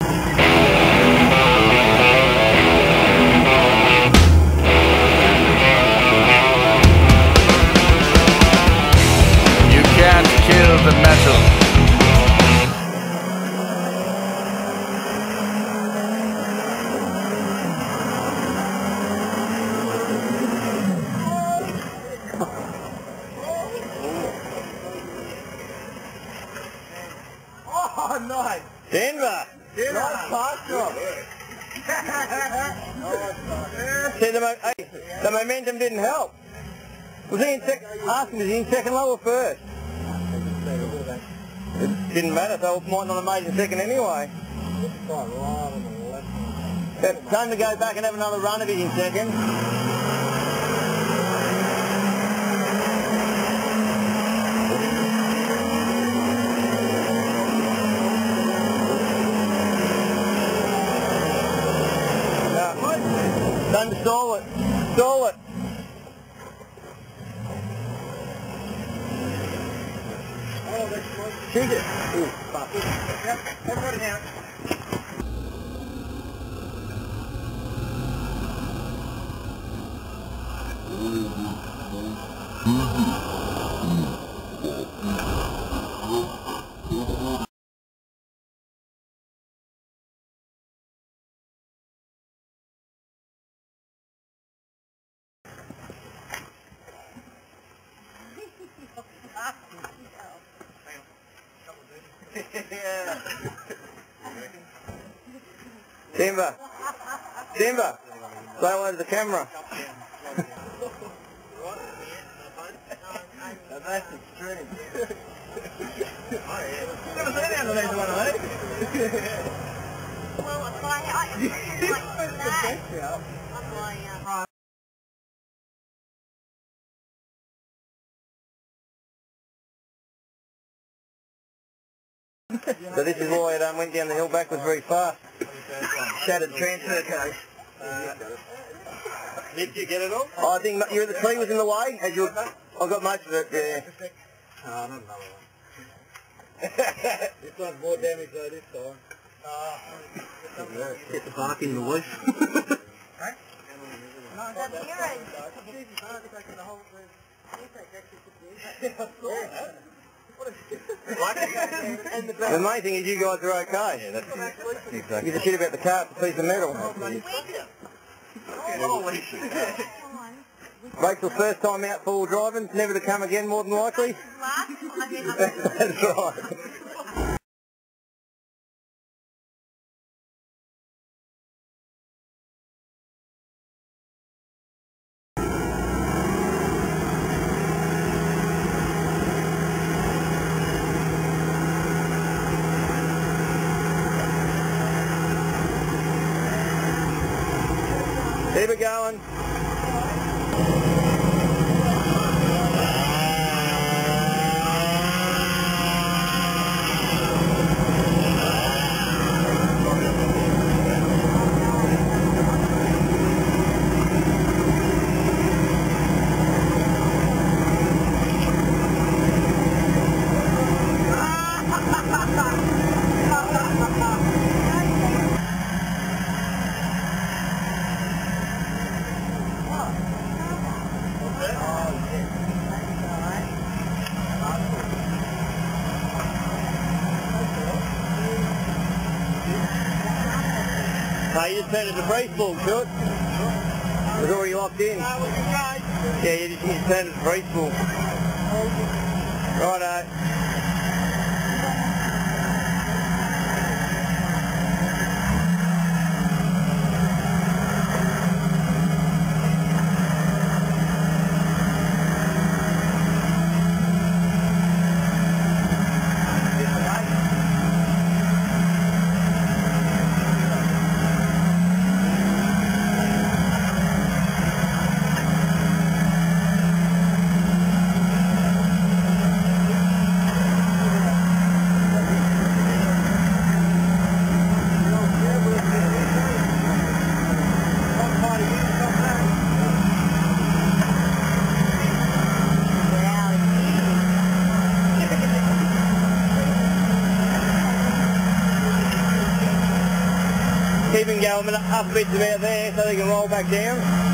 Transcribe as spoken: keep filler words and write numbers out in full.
You can't kill the metal. Oh, nice! Denva! Denva! Nice pass drop! Oh, See, the, mo hey, the momentum didn't help. Was he in second? Ask him, was he in second low or first? It didn't matter, so it might not have made in second anyway. It's time to go back and have another run of it in second. Time to stall it. Stall it. Shoot it. Ooh, fuck. Yep, I've got it now. Denva. Denva. Say hello to the camera. That's extreme. Never seen underneath one of those. Well, if I had like that, I'm like, uh, So this is why it um, went down the hill backwards very fast. Shattered transfer case. Uh, did you get it all? Oh, I think you the tree was in the way. As you, I got most of it. Yeah. Oh, not another one. This one's more damage though this time. Oh. Get the bark in the leaf. Right? No, that's heroes. The main thing is you guys are okay. Yeah, that's exactly. Give a shit about the car, it's a piece of metal. Rachel's first time out full driving, never to come again more than likely. That's right. Keep it going. No, you just turned it to brace ball, short. It was already locked in. Yeah, you just, you just turned it to brace ball. Righto. keep them going up bits about there so they can roll back down.